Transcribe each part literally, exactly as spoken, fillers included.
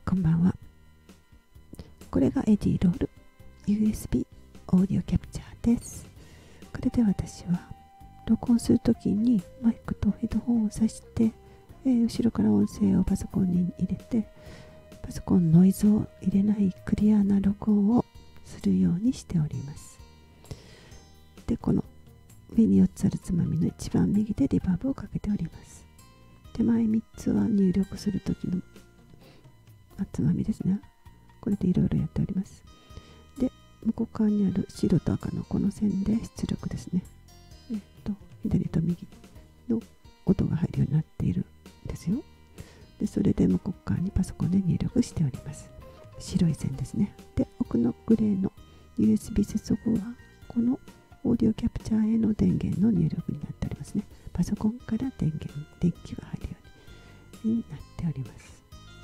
こんばんは。これがエディロール ユーエスビー オーディオキャプチャーです。これで私は録音するときにマイクとヘッドホンを挿して、えー、後ろから音声をパソコンに入れて、パソコンノイズを入れないクリアな録音をするようにしております。で、この上によっつあるつまみの一番右でリバーブをかけております。手前みっつは入力するときのつまみですね。これでいろいろやっております。で、向こう側にある白と赤のこの線で出力ですね。えっと、左と右の音が入るようになっているんですよ。で、それで向こう側にパソコンで入力しております。白い線ですね。で、奥のグレーの ユーエスビー 接続はこのオーディオキャプチャーへの電源の入力になっておりますね。パソコンから電源、電気が入るようになっております。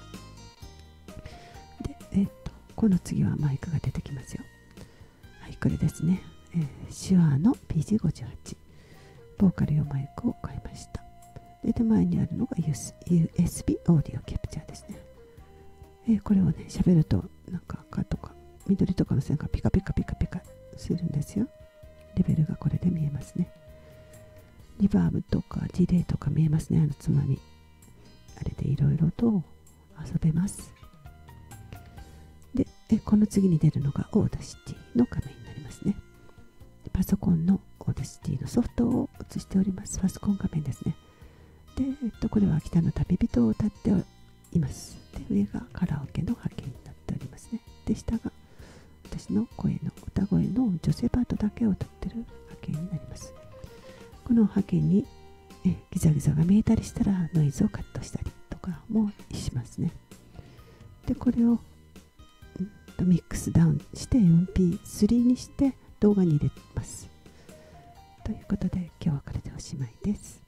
で、えっと、この次はマイクが出てきますよ。はい、これですね。えー、手話の ピージーごじゅうはち。ボーカル用マイクを買いました。で、手前にあるのが ユーエスビー オーディオキャプチャーですね。えー、これをね、喋ると、なんか赤とか緑とかの線がピカピカピカピカするんですよ。レベルがこれで見えますね。リバーブとかディレイとか見えますね、あのつまみ。あれでいろいろと遊べます。で、えこの次に出るのがオーダーシティの画面になりますね。パソコンのオーダーシティのソフトを映しております。パソコン画面ですね。で、えっと、これは北の旅人を歌っています。で、上がカラオケの波形になっておりますね。で、下が私の声の歌声の女性パートだけを歌ってる波形になります。この波形にえギザギザが見えたりしたらノイズをカットしたりとかもしますね。で、これをミックスダウンして エムピースリー にして動画に入れます。ということで今日はこれでおしまいです。